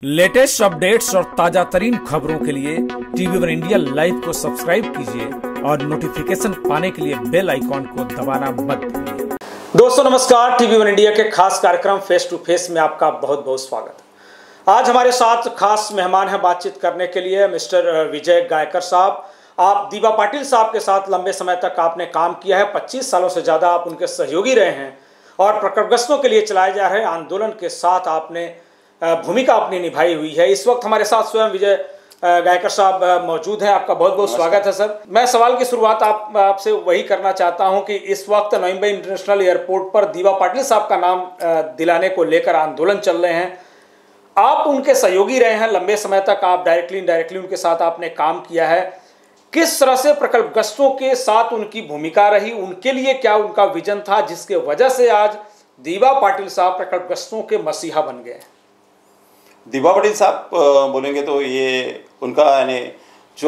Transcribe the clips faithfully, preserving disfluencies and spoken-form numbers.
Latest updates और ताजा तरीन खबरों के लिए टीवी वन इंडिया लाइव को सब्सक्राइब कीजिए और नोटिफिकेशन पाने के लिए बेल आइकॉन को दबाना मत भूलिए। दोस्तों नमस्कार, टीवी वन इंडिया के खास कार्यक्रम फेस टू फेस में आपका बहुत बहुत स्वागत है। आज हमारे साथ खास मेहमान हैं बातचीत करने के लिए मिस्टर विजय गायकर साहब। आप दीवा पाटिल साहब के साथ लंबे समय तक आपने काम किया है, पच्चीस सालों से ज़्यादा आप उनके सहयोगी रहे हैं और प्रकटग्रस्तों के लिए चलाए जा रहे आंदोलन के साथ आपने भूमिका अपनी निभाई हुई है। इस वक्त हमारे साथ स्वयं विजय गायकर साहब मौजूद हैं। आपका बहुत बहुत स्वागत है सर। मैं सवाल की शुरुआत आप आपसे वही करना चाहता हूं कि इस वक्त नोएम्बे इंटरनेशनल एयरपोर्ट पर दीवा पाटिल साहब का नाम दिलाने को लेकर आंदोलन चल रहे हैं। आप उनके सहयोगी रहे हैं लंबे समय तक, आप डायरेक्टली इनडायरेक्टली उनके साथ आपने काम किया है। किस तरह से प्रकल्पग्रस्तों के साथ उनकी भूमिका रही, उनके लिए क्या उनका विजन था जिसके वजह से आज दीवा पाटिल साहब प्रकल्पग्रस्तों के मसीहा बन गए? दीवा पाटिल साहब बोलेंगे तो ये उनका यानी जो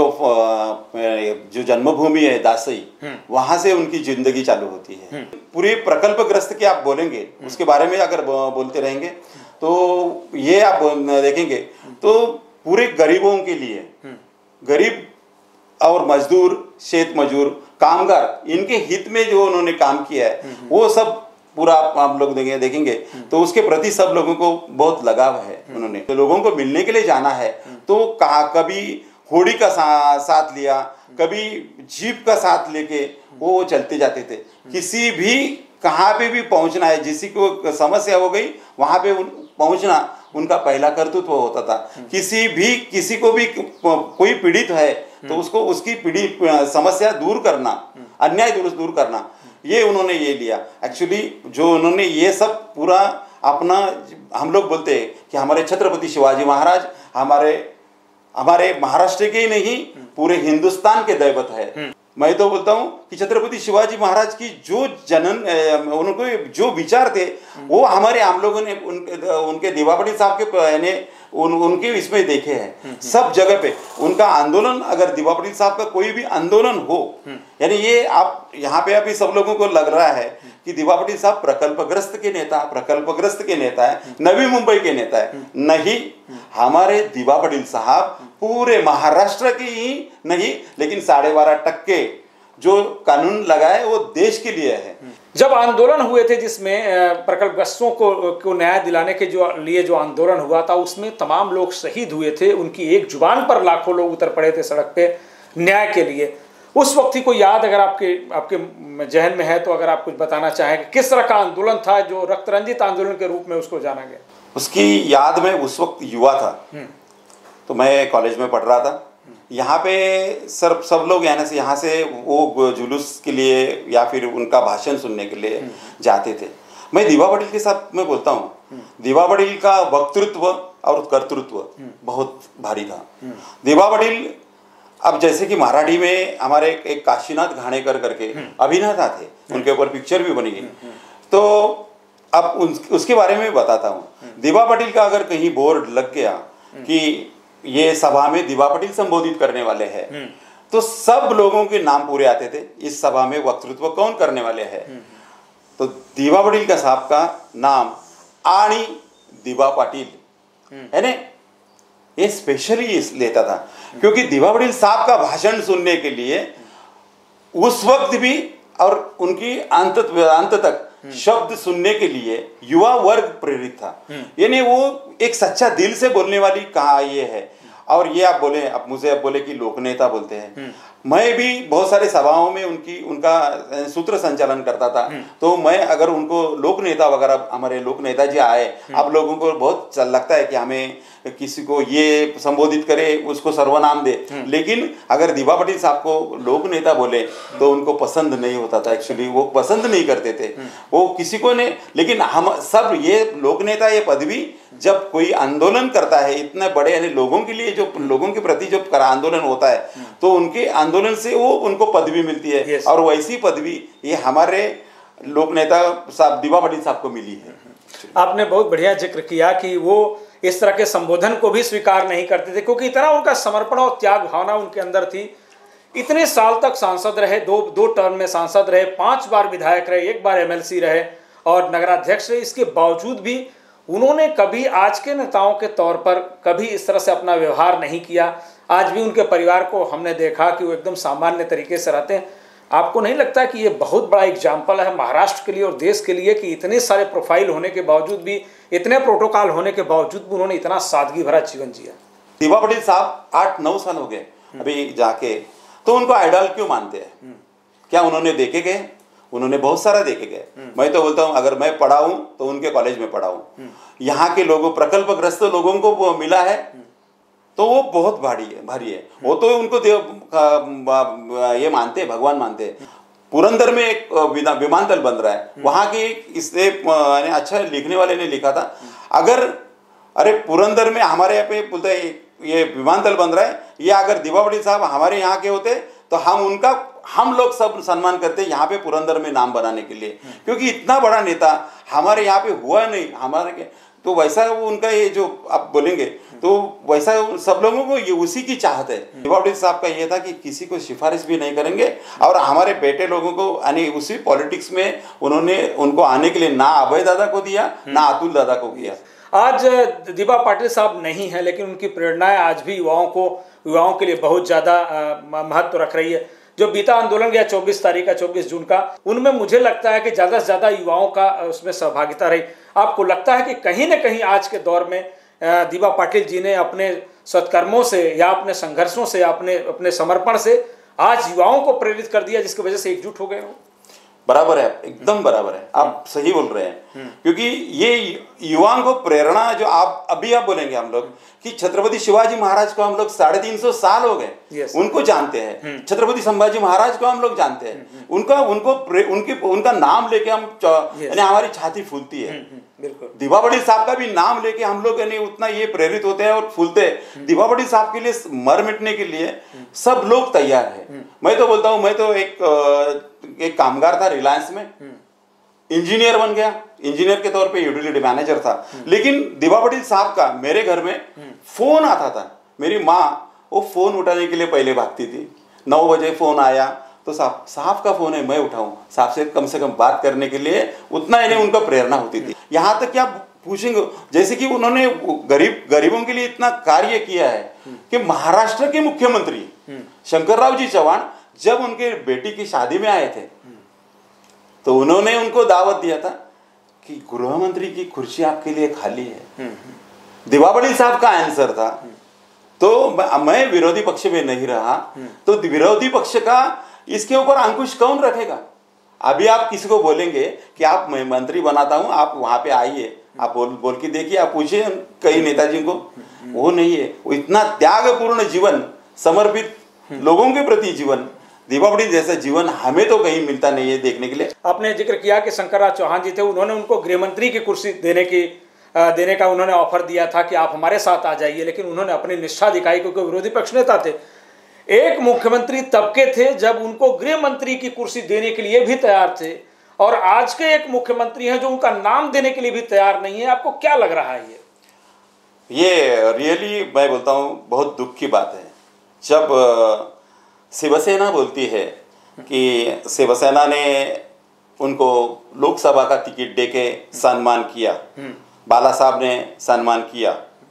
जो जन्मभूमि है दासई, वहां से उनकी जिंदगी चालू होती है। पूरे प्रकल्पग्रस्त के आप बोलेंगे उसके बारे में अगर बोलते रहेंगे तो ये आप देखेंगे तो पूरे गरीबों के लिए, गरीब और मजदूर, शेत मजदूर, कामगार, इनके हित में जो उन्होंने काम किया है वो सब पूरा आप लोग देखेंगे देखेंगे तो उसके प्रति सब लोगों को बहुत लगाव है। उन्होंने तो लोगों को मिलने के लिए जाना है तो कहा कभी होड़ी का सा, साथ लिया, कभी जीप का साथ लेके वो चलते जाते थे। किसी भी कहाँ पे भी पहुंचना है, जिसी को समस्या हो गई वहां पे पहुंचना उनका पहला कर्तव्य होता था। किसी भी किसी को भी कोई पीड़ित है तो उसको उसकी पीड़ित समस्या दूर करना, अन्याय दूर दूर करना, ये उन्होंने ये लिया। एक्चुअली जो उन्होंने ये सब पूरा अपना, हम लोग बोलते हैं कि हमारे छत्रपति शिवाजी महाराज हमारे हमारे महाराष्ट्र के ही नहीं पूरे हिंदुस्तान के दैवत है। मैं तो बोलता हूँ कि छत्रपति शिवाजी महाराज की जो जनन उनको जो विचार थे वो हमारे हम लोगों ने उन, उनके दीवा पाटिल साहब के यानी उन, उनके इसमें देखे हैं। सब जगह पे उनका आंदोलन, अगर दीवा पाटिल साहब का कोई भी आंदोलन हो, यानी ये आप यहाँ पे अभी सब लोगों को लग रहा है कि दीवा पाटिल साहब प्रकल्पग्रस्त के नेता प्रकल्पग्रस्त के नेता है, नवी मुंबई के नेता है। नहीं, हमारे दीवा पाटिल साहब पूरे महाराष्ट्र की ही नहीं लेकिन साढ़े बारह टक्के जो कानून लगाए वो देश के लिए है। जब आंदोलन हुए थे जिसमें प्रकल्पग्रस्तों को को न्याय दिलाने के जो लिए जो आंदोलन हुआ था उसमें तमाम लोग शहीद हुए थे। उनकी एक जुबान पर लाखों लोग उतर पड़े थे सड़क पे न्याय के लिए। उस वक्त की कोई याद अगर आपके आपके जहन में है तो अगर आप कुछ बताना चाहें कि किस तरह का आंदोलन था जो रक्त रंजित आंदोलन के रूप में उसको जाना गया? उसकी याद में उस वक्त युवा था तो मैं कॉलेज में पढ़ रहा था। यहाँ पे सर सब लोग यहाँ से यहाँ से वो जुलूस के लिए या फिर उनका भाषण सुनने के लिए जाते थे। मैं दीवा पाटिल के साथ मैं बोलता हूँ, दीवा पाटिल का वक्तृत्व और कर्तृत्व बहुत भारी था। दीवा पाटिल, अब जैसे कि मराठी में हमारे एक काशीनाथ घाणेकर करके अभिनेता थे, उनके ऊपर पिक्चर भी बनी गई। तो अब उसके बारे में बताता हूँ। दीवा पाटिल का अगर कहीं बोर्ड लग गया कि ये सभा में दीवा पाटिल संबोधित करने वाले हैं तो सब लोगों के नाम पूरे आते थे, इस सभा में वक्तृत्व कौन करने वाले हैं। तो दीवा पाटिल का साहब का नाम आणी दीवा पाटिल है ना, ये स्पेशली लेता था क्योंकि दीवा पाटिल साहब का भाषण सुनने के लिए उस वक्त भी और उनकी अंत अंत तक शब्द सुनने के लिए युवा वर्ग प्रेरित था। यानी वो एक सच्चा दिल से बोलने वाली कहा ये है। और ये आप बोले, आप मुझे आप बोले कि लोक नेता बोलते हैं, मैं भी बहुत सारे सभाओं में उनकी उनका सूत्र संचालन करता था। तो मैं अगर उनको लोक नेता वगैरह, हमारे लोक नेता जी आए, आप लोगों को बहुत लगता है कि हमें किसी को ये संबोधित करे उसको सर्वनाम दे, लेकिन अगर दीवा पाटिल साहब को लोक नेता बोले तो उनको पसंद नहीं होता था। एक्चुअली वो पसंद नहीं करते थे वो किसी को नहीं। लेकिन हम सब ये लोक नेता ये पदवी जब कोई आंदोलन करता है इतने बड़े यानी लोगों के लिए, जो लोगों के प्रति जो आंदोलन होता है तो उनके आंदोलन से वो उनको पदवी मिलती है। और वैसी पदवी ये हमारे लोक नेता साहब दीवा पाटिल साहब को मिली है। आपने बहुत बढ़िया जिक्र किया कि वो इस तरह के संबोधन को भी स्वीकार नहीं करते थे क्योंकि इतना उनका समर्पण और त्याग भावना उनके अंदर थी। इतने साल तक सांसद रहे, दो दो टर्म में सांसद रहे, पांच बार विधायक रहे, एक बार एमएलसी रहे और नगराध्यक्ष रहे। इसके बावजूद भी उन्होंने कभी आज के नेताओं के तौर पर कभी इस तरह से अपना व्यवहार नहीं किया। आज भी उनके परिवार को हमने देखा कि वो एकदम सामान्य तरीके से रहते हैं। आपको नहीं लगता कि ये बहुत बड़ा एग्जाम्पल है महाराष्ट्र के लिए और देश के लिए कि इतने सारे प्रोफाइल होने के बावजूद भी, इतने प्रोटोकॉल होने के बावजूद भी उन्होंने इतना सादगी भरा जीवन जिया? दिवा पाटिल साहब आठ नौ साल हो गए अभी जाके, तो उनको आइडल क्यों मानते हैं? क्या उन्होंने देखे गए? उन्होंने बहुत सारा देखे गए। मैं तो बोलता हूँ अगर मैं पढ़ा हूँ तो उनके कॉलेज में पढ़ा हूँ। यहाँ के लोगों, प्रकल्पग्रस्त लोगों को वो मिला है तो वो बहुत भारी है, भारी है। वो तो उनको ये मानते हैं, भगवान मानते हैं। पुरंदर में एक विमानतल बन रहा है, वहाँ की इससे अच्छा लिखने वाले ने लिखा था, अगर अरे पुरंदर में हमारे यहाँ पे बोलते हैं ये विमानतल बन रहा है, ये अगर दिवा पाटिल साहब हमारे यहाँ के होते तो हम उनका हम लोग सब सम्मान करते यहाँ पे पुरंदर में नाम बनाने के लिए, क्योंकि इतना बड़ा नेता हमारे यहाँ पे हुआ नहीं हमारे के, तो वैसा वो उनका ये जो आप बोलेंगे तो वैसा सब लोगों को ये उसी की चाहत है। दिवा पाटिल साहब का ये था कि किसी को सिफारिश भी नहीं करेंगे और हमारे बेटे लोगों को यानी उसी पॉलिटिक्स में उन्होंने उनको आने के लिए ना अभय दादा को दिया ना अतुल दादा को दिया। आज दिवा पाटिल साहब नहीं है, लेकिन उनकी प्रेरणाएं आज भी युवाओं को युवाओं के लिए बहुत ज़्यादा महत्व रख रही है। जो बीता आंदोलन गया चौबीस तारीख का, चौबीस जून का, उनमें मुझे लगता है कि ज़्यादा से ज़्यादा युवाओं का उसमें सहभागिता रही। आपको लगता है कि कहीं ना कहीं आज के दौर में दिवा पाटिल जी ने अपने सत्कर्मों से या अपने संघर्षों से, अपने अपने समर्पण से आज युवाओं को प्रेरित कर दिया, जिसकी वजह से एकजुट हो गए हो? बराबर है, एकदम बराबर है, आप सही बोल रहे हैं। क्योंकि ये युवाओं को प्रेरणा जो आप अभी आप बोलेंगे हम लोग कि छत्रपति शिवाजी महाराज को हम लोग साढ़े तीन सौ साल हो गए, yes. उनको जानते हैं। छत्रपति संभाजी महाराज को हम लोग जानते हैं, उनका उनको उनके उनका नाम लेके हम यानी हमारी छाती फूलती है। दिवा पाटिल साहब का भी नाम लेके हम लोग यानी उतना ये प्रेरित होते हैं और फूलते हैं। दिवा पाटिल साहब के लिए मर मिटने के लिए सब लोग तैयार है। मैं तो बोलता हूँ, मैं तो एक एक कामगार था रिलायंस में, इंजीनियर बन गया, इंजीनियर के तौर पे यूटिलिटी मैनेजर था, लेकिन दिवा पाटिल साहब का मेरे घर में फोन आता था। मेरी माँ वो फोन उठाने के लिए पहले भागती थी। नौ बजे फोन आया तो साहब साहब का फोन है, मैं उठाऊं, साहब से कम से कम बात करने के लिए उतना इन्हें उनका प्रेरणा होती थी। यहाँ तक क्या पूछेंगे, जैसे कि उन्होंने गरीब गरीबों के लिए इतना कार्य किया है कि महाराष्ट्र के मुख्यमंत्री शंकरराव जी चौहान जब उनके बेटी की शादी में आए थे तो उन्होंने उनको दावत दिया था कि गृह मंत्री की कुर्सी आपके लिए खाली है। दिवा पाटिल साहब का आंसर था, तो मैं विरोधी पक्ष में नहीं रहा तो विरोधी पक्ष का इसके ऊपर अंकुश कौन रखेगा? अभी आप किसी को बोलेंगे कि आप मैं मंत्री बनाता हूं, आप वहां पे आइए, आप बोल बोल के देखिए, आप पूछिए कई नेताजी को, वो नहीं है। वो इतना त्यागपूर्ण जीवन, समर्पित लोगों के प्रति जीवन, दिवा पाटिल जैसा जीवन हमें तो कहीं मिलता नहीं है देखने के लिए। आपने जिक्र किया कि शंकरराव चौहान जी थे, उन्होंने उनको गृह मंत्री की कुर्सी देने की देने का उन्होंने ऑफर दिया था कि आप हमारे साथ आ जाइए, लेकिन उन्होंने अपनी निष्ठा दिखाई क्योंकि विरोधी पक्ष नेता थे। एक मुख्यमंत्री तब के थे जब उनको गृह मंत्री की कुर्सी देने के लिए भी तैयार थे, और आज के एक मुख्यमंत्री हैं जो उनका नाम देने के लिए भी तैयार नहीं है। आपको क्या लग रहा है? ये ये रियली मैं बोलता हूँ बहुत दुख की बात है। जब शिवसेना बोलती है कि शिवसेना ने उनको लोकसभा का टिकट देके सम्मान किया, बाला साहब ने सम्मान किया,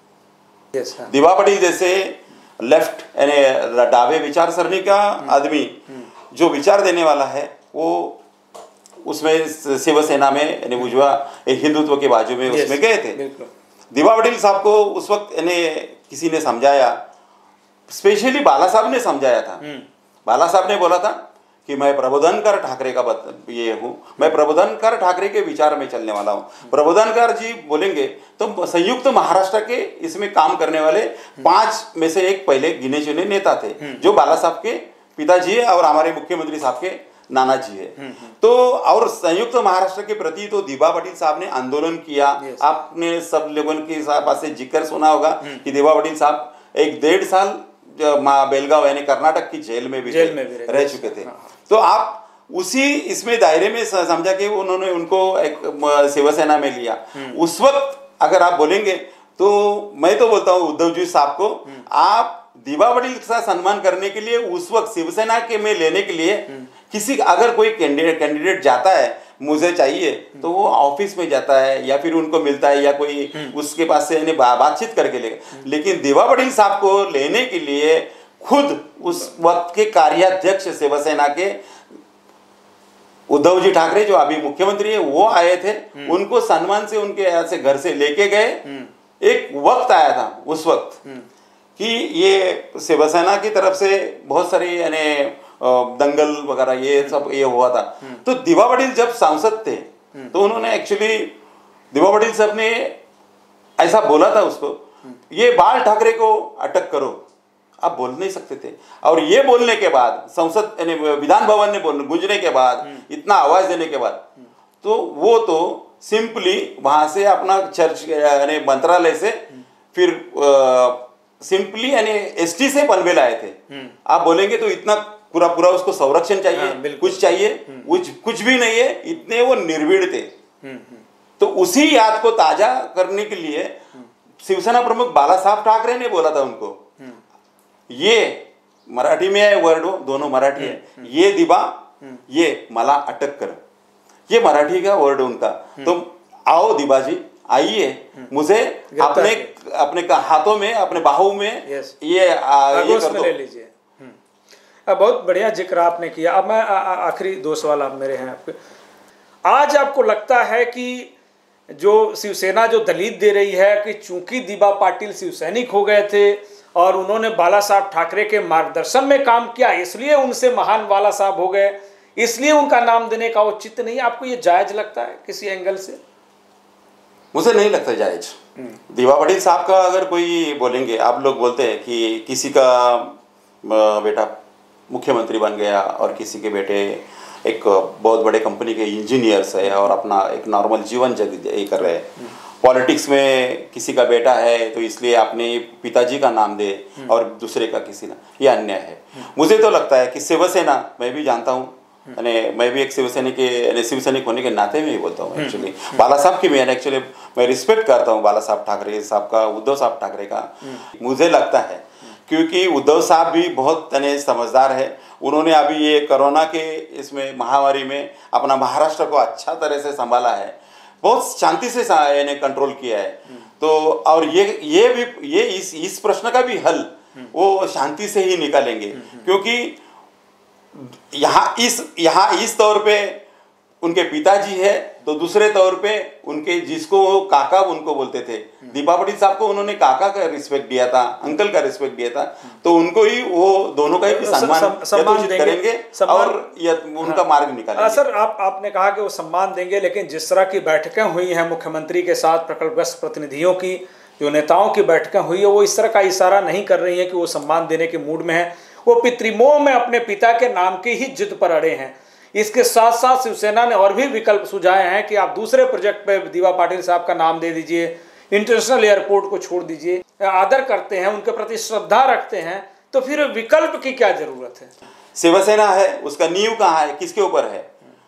दिवा पाटिल जैसे लेफ्ट यानी डावे विचार सरणी का आदमी जो विचार देने वाला है, वो उसमें शिवसेना में यानी उजवा हिंदुत्व के बाजू में उसमें गए थे। दिवा पाटिल साहब को उस वक्त यानी किसी ने समझाया, स्पेशली बाला साहब ने समझाया था। बाला साहब ने बोला था कि मैं प्रबोधनकर ठाकरे का ये हूँ, मैं प्रबोधनकर ठाकरे के विचार में चलने वाला हूँ। प्रबोधनकर जी बोलेंगे तो संयुक्त महाराष्ट्र के इसमें काम करने वाले पांच में से एक पहले गिने चुने नेता थे, जो बाला साहब के पिताजी है और हमारे मुख्यमंत्री साहब के नाना जी है। तो और संयुक्त महाराष्ट्र के प्रति तो दिवा पाटिल साहब ने आंदोलन किया। आपने सब लोगों के पास से जिक्र सुना होगा कि दिवा पाटिल साहब एक डेढ़ साल बेलगांव यानी कर्नाटक की जेल में भी जेल में भी रह चुके थे। तो आप उसी इसमें दायरे में समझा कि उन्होंने उनको एक शिवसेना में लिया। उस वक्त अगर आप बोलेंगे तो मैं तो बोलता हूँ उद्धव जी साहब को, आप दिवा पाटिल का सम्मान करने के लिए उस वक्त शिवसेना के में लेने के लिए किसी अगर कोई कैंडिडेट कैंडिडेट जाता है मुझे चाहिए, तो वो ऑफिस में जाता है या फिर उनको मिलता है या कोई उसके पास से बा, बातचीत करके लेगा। लेकिन दिवा पाटिल साहब को लेने के लिए खुद उस वक्त के कार्याध्यक्ष शिवसेना के उद्धव जी ठाकरे जो अभी मुख्यमंत्री है वो आए थे, उनको सम्मान से उनके यहाँ से घर से लेके गए। एक वक्त आया था उस वक्त कि ये शिवसेना की तरफ से बहुत सारी यानी दंगल वगैरह ये सब ये हुआ था। तो दिवा पाटिल जब सांसद थे तो उन्होंने एक्चुअली दिवा पाटिल साहब ने ऐसा बोला था उसको, ये बाल ठाकरे को अटक करो, आप बोल नहीं सकते थे। और ये बोलने के बाद संसद यानी विधान भवन ने बोल गूंजने के बाद, इतना आवाज देने के बाद, तो वो तो सिंपली वहां से अपना चर्च यानी मंत्रालय से फिर सिंपली यानी एसटी से पनवेल आए थे। आप बोलेंगे तो इतना पूरा पूरा उसको संरक्षण चाहिए, हाँ, कुछ चाहिए, कुछ कुछ भी नहीं है, इतने वो निर्भीड़ थे। तो उसी याद को ताजा करने के लिए शिवसेना प्रमुख बाला साहब ठाकरे ने बोला था उनको, ये मराठी में है वर्ड, दोनों मराठी है, ये दिवा ये मला अटक कर, ये मराठी का वर्ड उनका। तो आओ दिवा जी आइए, मुझे अपने अपने हाथों में अपने बाहों में ये आ, ये कर दो। ले लीजिए। बहुत बढ़िया जिक्र आपने किया। अब मैं आखिरी दो सवाल आप मेरे हैं आपके। आज आपको लगता है कि जो शिवसेना जो दलील दे रही है कि चूंकि दिवा पाटिल शिवसैनिक हो गए थे और उन्होंने बाला साहब ठाकरे के मार्गदर्शन में काम किया, इसलिए उनसे महान बाला साहब हो गए, इसलिए उनका नाम देने का औचित्य नहीं, आपको ये जायज लगता है किसी एंगल से? मुझे नहीं लगता जायज। दिवा पाटिल साहब का अगर कोई बोलेंगे, आप लोग बोलते हैं कि किसी का बेटा मुख्यमंत्री बन गया और किसी के बेटे एक बहुत बड़े कंपनी के इंजीनियर्स है और अपना एक नॉर्मल जीवन जग कर रहे हैं, पॉलिटिक्स में किसी का बेटा है तो इसलिए अपने पिताजी का नाम दे और दूसरे का किसी ना, ये अन्याय है। मुझे तो लगता है कि शिवसेना, मैं भी जानता हूँ, मैं भी एक शिवसैनिक के शिवसैनिक होने के नाते में ही बोलता हूँ एक्चुअली, बाला साहब की मैं एक्चुअली मैं रिस्पेक्ट करता हूँ बाला साहब ठाकरे साहब का, उद्धव साहब ठाकरे का। मुझे लगता है क्योंकि उद्धव साहब भी बहुत समझदार है, उन्होंने अभी ये कोरोना के इसमें महामारी में अपना महाराष्ट्र को अच्छा तरह से संभाला है, बहुत शांति से यानी कंट्रोल किया है। तो और ये ये भी ये इस इस प्रश्न का भी हल वो शांति से ही निकालेंगे, क्योंकि यहाँ इस यहाँ इस तौर पे उनके पिताजी है, तो दूसरे तौर पे उनके जिसको काका उनको बोलते थे, दिवा पाटिल साहब को उन्होंने काका का रिस्पेक्ट दिया था, अंकल का रिस्पेक्ट दिया था, तो उनको ही वो दोनों का ही सम्मान सम्मान करेंगे और उनका मार्ग निकालेंगे। सर आप आपने कहा कि वो सम्मान देंगे, लेकिन जिस तरह की बैठकें हुई हैं मुख्यमंत्री के साथ प्रकल्पग्रस्त प्रतिनिधियों की, जो नेताओं की बैठकें हुई है, वो इस तरह का इशारा नहीं कर रही है कि वो सम्मान देने के मूड में है, वो पितृमोह में अपने पिता के नाम की ही जिद पर अड़े हैं। इसके साथ साथ शिवसेना ने और भी विकल्प सुझाए हैं कि आप दूसरे प्रोजेक्ट पे दिवा पाटिल साहब का नाम दे दीजिए, इंटरनेशनल एयरपोर्ट को छोड़ दीजिए, आदर करते हैं, उनके प्रति श्रद्धा रखते हैं, तो फिर विकल्प की क्या जरूरत है? शिवसेना है, उसका नींव कहाँ है, किसके ऊपर है?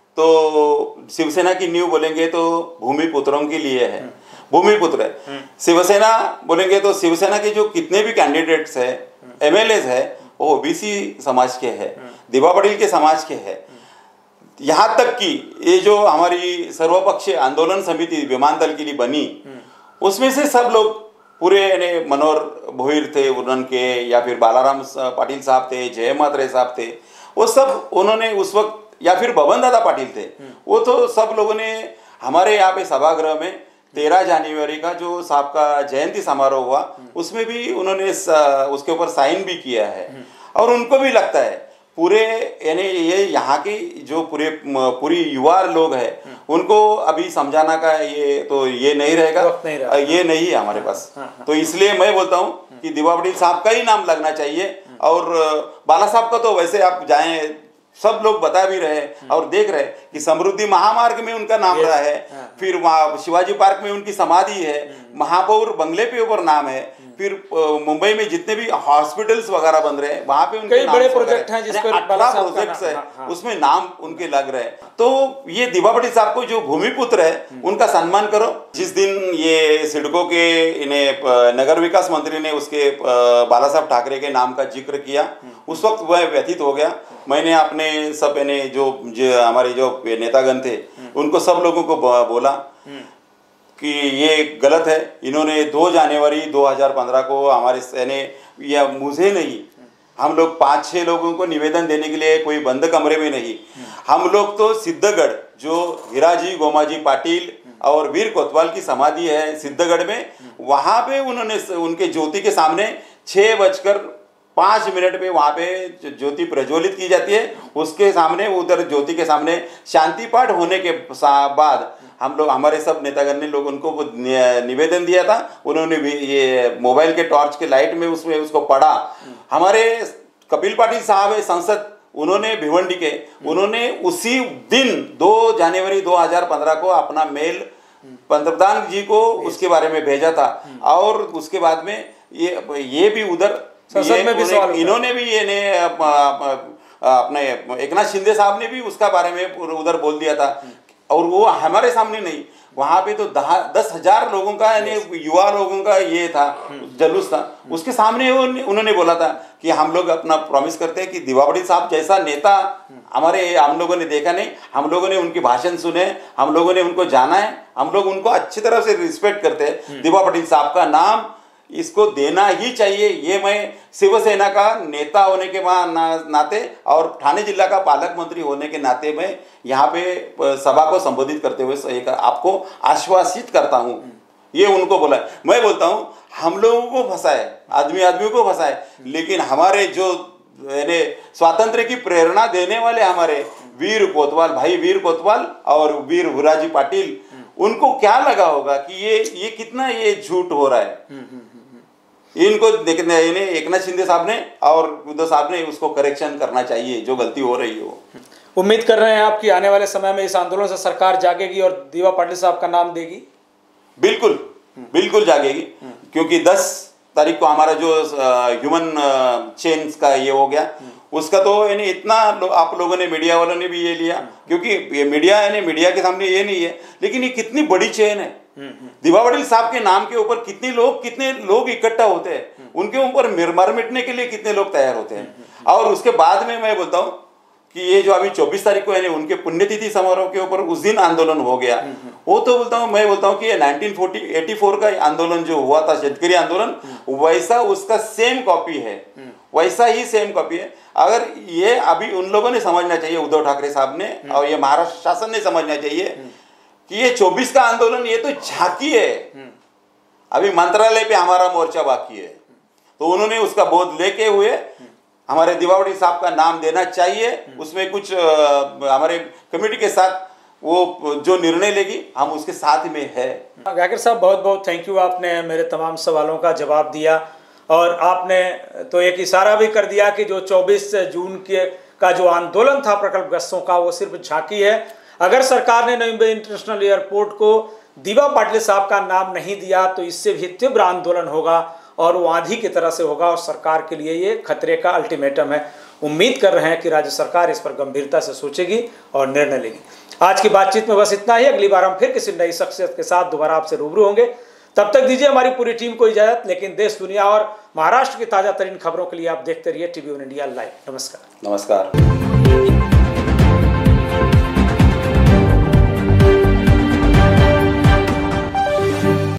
तो शिवसेना की नींव बोलेंगे तो भूमिपुत्रों के लिए है, भूमिपुत्र है। शिवसेना बोलेंगे तो शिवसेना के जो कितने भी कैंडिडेट्स है, एमएलएज है, वो ओबीसी समाज के है, दिवा पाटिल के समाज के है। यहाँ तक कि ये जो हमारी सर्वपक्षीय आंदोलन समिति विमानतल के लिए बनी, उसमें से सब लोग पूरे मनोहर भोईर थे उन्नन के, या फिर बालाराम पाटिल साहब थे, जय मात्रे साहब थे, वो सब उन्होंने उस वक्त, या फिर बबन दादा पाटिल थे, वो तो सब लोगों ने हमारे यहाँ पे सभागृह में तेरह जनवरी का जो साहब का जयंती समारोह हुआ, उसमें भी उन्होंने उसके ऊपर साइन भी किया है। और उनको भी लगता है पूरे यानी ये यहाँ के जो पूरे पूरी युवा लोग हैं, उनको अभी समझाना का ये तो ये नहीं रहेगा, नहीं ये नहीं है हमारे पास। हाँ, हाँ। तो इसलिए मैं बोलता हूँ कि दिवा पाटिल साहब का ही नाम लगना चाहिए। और बाला साहब का तो वैसे आप जाएं, सब लोग बता भी रहे और देख रहे कि समृद्धि महामार्ग में उनका नाम रहा है, फिर वहाँ शिवाजी पार्क में उनकी समाधि है, महापौर बंगले पे ऊपर नाम है, फिर मुंबई में जितने भी हॉस्पिटल्स वगैरह बन रहे हैं वहां पे उनके नाम बड़े प्रोजेक्ट हैं, जिस पर अठारह प्रोजेक्ट्स है, उसमें नाम उनके लग रहे हैं। तो ये दिवा पाटिल साहब को जो भूमिपुत्र है उनका सम्मान करो। जिस दिन ये सिडको के इन्हें नगर विकास मंत्री ने उसके बाला साहब ठाकरे के नाम का जिक्र किया, उस वक्त वह व्यतीत हो गया। मैंने अपने सब यानी जो, जो हमारे जो नेतागण थे उनको सब लोगों को बोला कि ये गलत है। इन्होंने दो जनवरी दो हज़ार पंद्रह को हमारे सेने या मुझे नहीं, हम लोग पाँच छः लोगों को निवेदन देने के लिए कोई बंद कमरे में नहीं, हम लोग तो सिद्धगढ़ जो हीराजी गोमाजी पाटिल और वीर कोतवाल की समाधि है सिद्धगढ़ में, वहाँ पे उन्होंने उनके ज्योति के सामने छः बजकर पाँच मिनट पे वहाँ पे ज्योति प्रज्वलित की जाती है। उसके सामने उधर ज्योति के सामने शांति पाठ होने के बाद हम लोग हमारे सब नेतागण ने लोग उनको निवेदन दिया था। उन्होंने भी ये मोबाइल के टॉर्च के लाइट में उसमें उसको पढ़ा। हमारे कपिल पाटिल साहब है सांसद, उन्होंने भिवंडी के, उन्होंने उसी दिन दो जनवरी दो हज़ार पंद्रह को अपना मेल पंतप्रधान जी को उसके बारे में भेजा था। और उसके बाद में ये ये भी उधर संसद में भी सवाल इन्होंने भी ये ने अपने एकनाथ शिंदे साहब ने भी उसका बारे में उधर बोल दिया था। और वो हमारे सामने नहीं, वहाँ पे तो दस हजार लोगों का यानी युवा लोगों का ये था जलूस था, उसके सामने उन्होंने बोला था कि हम लोग अपना प्रॉमिस करते हैं कि दिवा पाटिल साहब जैसा नेता हमारे हम लोगों ने देखा नहीं, हम लोगों ने उनके भाषण सुने, हम लोगों ने उनको जाना है, हम लोग उनको अच्छी तरह से रिस्पेक्ट करते हैं। दिवा पाटिल साहब का नाम इसको देना ही चाहिए। ये मैं शिवसेना का नेता होने के ना, नाते और ठाणे जिला का पालक मंत्री होने के नाते मैं यहाँ पे सभा को संबोधित करते हुए आपको आश्वासित करता हूँ। ये उनको बोला है। मैं बोलता हूँ हम लोगों को फंसाए, आदमी आदमी को फंसाए, लेकिन हमारे जो स्वातंत्र की प्रेरणा देने वाले हमारे वीर कोतवाल भाई वीर कोतवाल और वीर हुराजी पाटिल, उनको क्या लगा होगा कि ये ये कितना ये झूठ हो रहा है। इनको देखने एकनाथ शिंदे साहब ने और उद्धव साहब ने उसको करेक्शन करना चाहिए, जो गलती हो रही हो। उम्मीद कर रहे हैं आप कि आने वाले समय में इस आंदोलन से सरकार जागेगी और दिवा पाटिल साहब का नाम देगी। बिल्कुल बिल्कुल जागेगी, क्योंकि दस तारीख को हमारा जो ह्यूमन चेन का ये हो गया, उसका तो यानी इतना लो, आप लोगों ने मीडिया वालों ने भी ये लिया, क्योंकि ये मीडिया यानी मीडिया के सामने ये नहीं है, लेकिन ये कितनी बड़ी चेन है। दिवा पाटिल साहब के नाम के ऊपर कितने लोग कितने लोग इकट्ठा होते हैं, उनके ऊपर मर मिटने के लिए कितने लोग तैयार होते हैं। और उसके बाद में मैं बोलता हूँ कि ये जो अभी चौबीस तारीख को यानी उनके पुण्यतिथि समारोह के ऊपर उस दिन आंदोलन हो गया, वो तो बोलता हूँ मैं बोलता हूँ कि ये नाइनटीन फोर्टी एटी फोर का आंदोलन जो हुआ था शेतकरी आंदोलन, वैसा उसका सेम कॉपी है, वैसा ही सेम कॉपी है। अगर ये अभी उन लोगों ने समझना चाहिए, उद्धव ठाकरे साहब ने और ये महाराष्ट्र शासन ने समझना चाहिए कि ये चौबीस का आंदोलन ये तो झांकी है, अभी मंत्रालय पे हमारा मोर्चा बाकी है। तो उन्होंने उसका बोध लेके हुए हमारे दिवा पाटिल साहब का नाम देना चाहिए। उसमें कुछ आ, हमारे कमेटी के साथ वो जो निर्णय लेगी हम उसके साथ में है। गायकर साहब बहुत बहुत थैंक यू, आपने मेरे तमाम सवालों का जवाब दिया और आपने तो एक इशारा भी कर दिया कि जो चौबीस जून के का जो आंदोलन था प्रकल्पग्रस्तों का वो सिर्फ झांकी है। अगर सरकार ने नवी मुंबई इंटरनेशनल एयरपोर्ट को दिवा पाटिल साहब का नाम नहीं दिया तो इससे भी तीव्र आंदोलन होगा और वो आंधी की तरह से होगा और सरकार के लिए ये खतरे का अल्टीमेटम है। उम्मीद कर रहे हैं कि राज्य सरकार इस पर गंभीरता से सोचेगी और निर्णय लेगी। आज की बातचीत में बस इतना ही। अगली बार हम फिर किसी नई शख्सियत के साथ दोबारा आपसे रूबरू होंगे। तब तक दीजिए हमारी पूरी टीम को इजाजत, लेकिन देश दुनिया और महाराष्ट्र की ताजा तरीन खबरों के लिए आप देखते रहिए टीवी वन इंडिया लाइव। नमस्कार। नमस्कार।